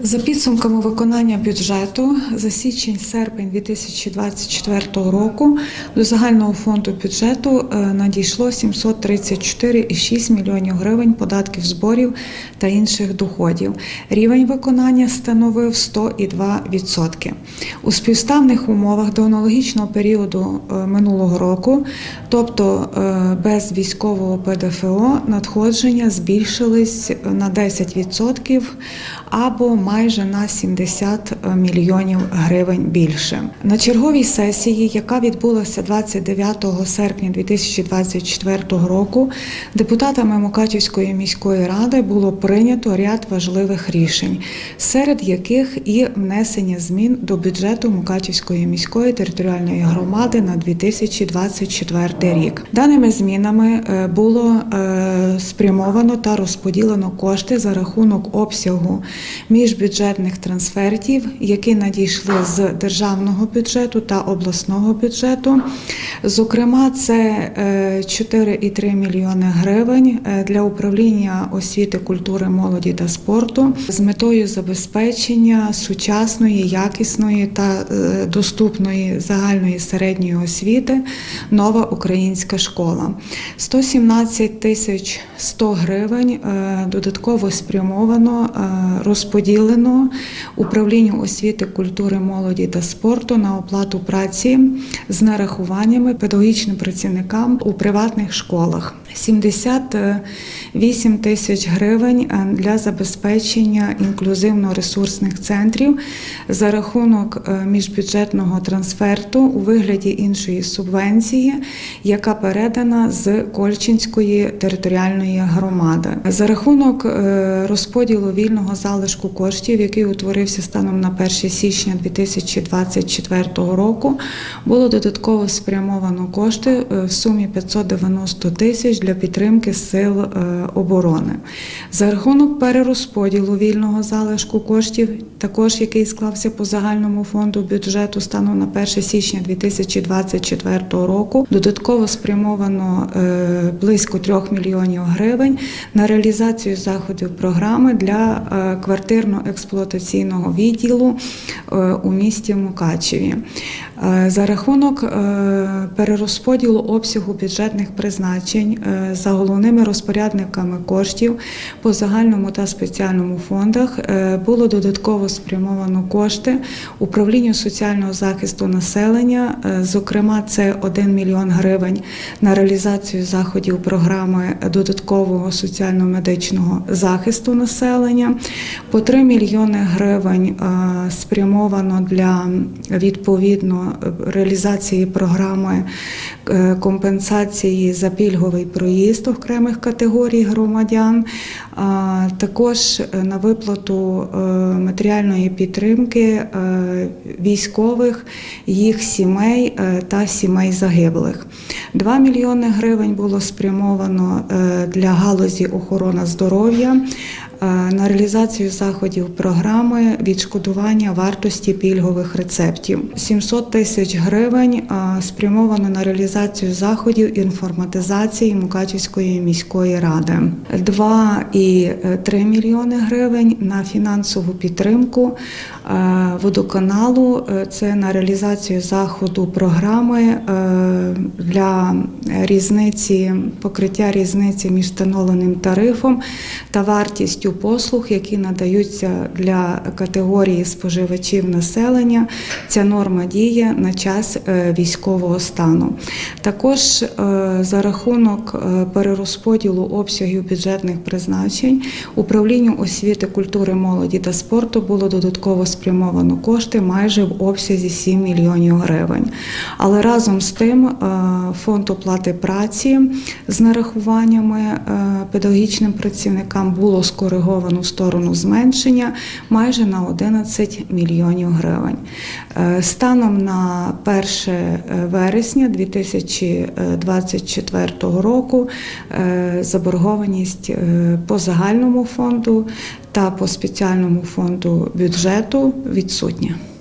За підсумками виконання бюджету за січень-серпень 2024 року до загального фонду бюджету надійшло 734,6 мільйонів гривень податків, зборів та інших доходів. Рівень виконання становив 102%. У співставних умовах до аналогічного періоду минулого року, тобто без військового ПДФО, надходження збільшились на 10% або майже на 70 мільйонів гривень більше. На черговій сесії, яка відбулася 29 серпня 2024 року, депутатами Мукачівської міської ради було прийнято ряд важливих рішень, серед яких і внесення змін до бюджету Мукачівської міської територіальної громади на 2024 рік. Даними змінами було спрямовано та розподілено кошти за рахунок обсягу міжбюджетних трансфертів, які надійшли з державного бюджету та обласного бюджету. Зокрема, це 4,3 мільйони гривень для управління освіти, культури, молоді та спорту з метою забезпечення сучасної, якісної та доступної загальної середньої освіти «Нова українська школа». 117 тисяч 100 гривень додатково спрямовано, розподілено управлінню освіти, культури, молоді та спорту на оплату праці з нарахуваннями педагогічним працівникам у приватних школах. 78 тисяч гривень для забезпечення інклюзивно-ресурсних центрів за рахунок міжбюджетного трансферту у вигляді іншої субвенції, яка передана з Кольчинської територіальної громади. За рахунок розподілу вільного залишку коштів, який утворився станом на 1 січня 2024 року, було додатково спрямовано кошти в сумі 590 тисяч для підтримки сил оборони. За рахунок перерозподілу вільного залишку коштів, також який склався по загальному фонду бюджету станом на 1 січня 2024 року, додатково спрямовано близько 3 мільйонів гривень на реалізацію заходів програми для квартирно-експлуатаційного відділу у місті Мукачеві. За рахунок перерозподілу обсягу бюджетних призначень за головними розпорядниками коштів по загальному та спеціальному фондах було додатково спрямовано кошти управлінню соціального захисту населення, зокрема це 1 мільйон гривень на реалізацію заходів програми додаткового соціально-медичного захисту населення, по 3 мільйони гривень спрямовано для відповідно реалізації програми компенсації за пільговий проїзд окремих категорій громадян, також на виплату матеріальної підтримки військових, їх сімей та сімей загиблих. 2 мільйони гривень було спрямовано для галузі охорони здоров'я на реалізацію заходів програми відшкодування вартості пільгових рецептів. 700 тисяч гривень спрямовано на реалізацію заходів інформатизації Мукачівської міської ради. 2,3 мільйони гривень на фінансову підтримку водоканалу, це на реалізацію заходу програми для покриття різниці між встановленим тарифом та вартістю послуг, які надаються для категорії споживачів населення. Ця норма діє на час військового стану. Також за рахунок перерозподілу обсягів бюджетних призначень управлінню освіти, культури, молоді та спорту було додатково спрямовано кошти майже в обсязі 7 мільйонів гривень. Але разом з тим фонд оплати праці з нарахуваннями педагогічним працівникам було скориговано в сторону зменшення майже на 11 мільйонів гривень. Станом на 1 вересня 2024 року заборгованість по загальному фонду та по спеціальному фонду бюджету відсутня.